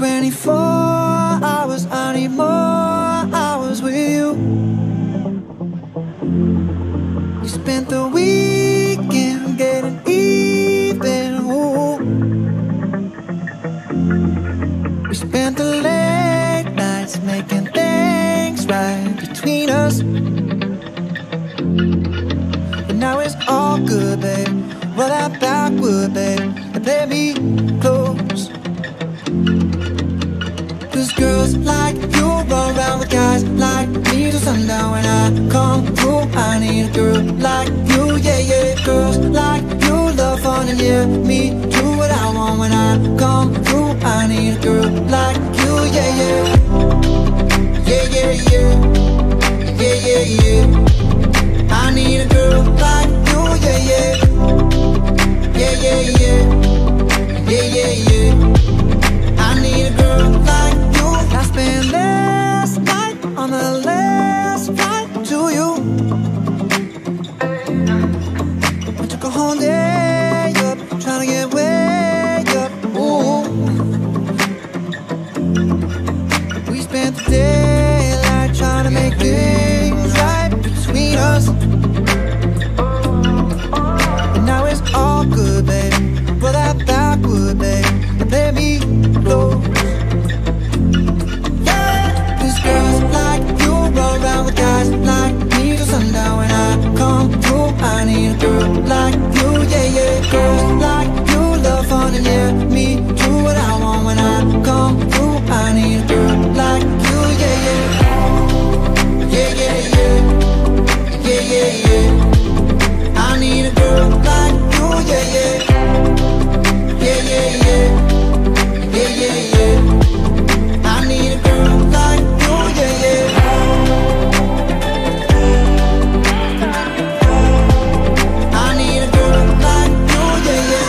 24 hours, I need more hours with you. We spent the weekend getting even, ooh. We spent the late nights making things right between us. But now it's all good, babe. Roll that backward, babe, and play me close. Cause girls like you run around with guys like me till sundown. When I come through, I need a girl like you, yeah, yeah. Girls like you love fun and yeah, me do what I want. When I come through, I need a girl like you, yeah, yeah. Yeah, yeah, yeah. Yeah, yeah, yeah. I need a girl like you, yeah, yeah. Yeah, yeah, yeah. Yeah, yeah, yeah. I need a girl like you. I spent last night on the last flight to you. I took a whole day up, trying to get way up, ooh. We spent the daylight trying to make things right between us. But now it's all good, babe. Roll that backward, babe, and play me close. Girls like you roll around with guys like me till sundown. When I come through, I need a girl like you, yeah, yeah. Girls like you love fun and yeah, me do what I want. When I come through, I need a girl like you, yeah, yeah. Yeah, yeah, yeah. Yeah, yeah, yeah. I need a girl like you, yeah, yeah. Yeah, yeah, yeah. Yeah, yeah, yeah. I need a girl like you, yeah, yeah. I need a girl like you, yeah, yeah.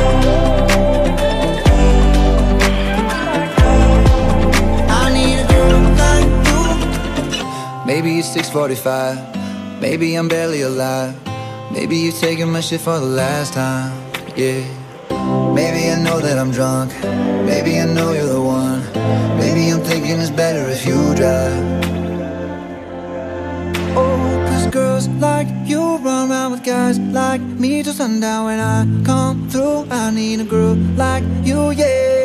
I need a girl like you. Maybe it's 6:45, maybe I'm barely alive. Maybe you're taking my shit for the last time, yeah. Maybe I know that I'm drunk, maybe I know you're the one. Maybe I'm thinking it's better if you drive. Oh, cause girls like you run around with guys like me till sundown. When I come through, I need a girl like you, yeah.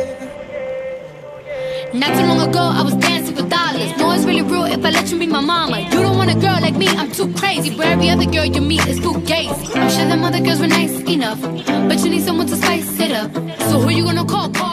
Not too long ago, I was dancing for dollars. No, it's really real if I let you be my mama. You don't want a girl like me, I'm too crazy. Where every other girl you meet is fugazi. I'm sure them other girls were nice enough, but you need someone to spice it up. So who you gonna call?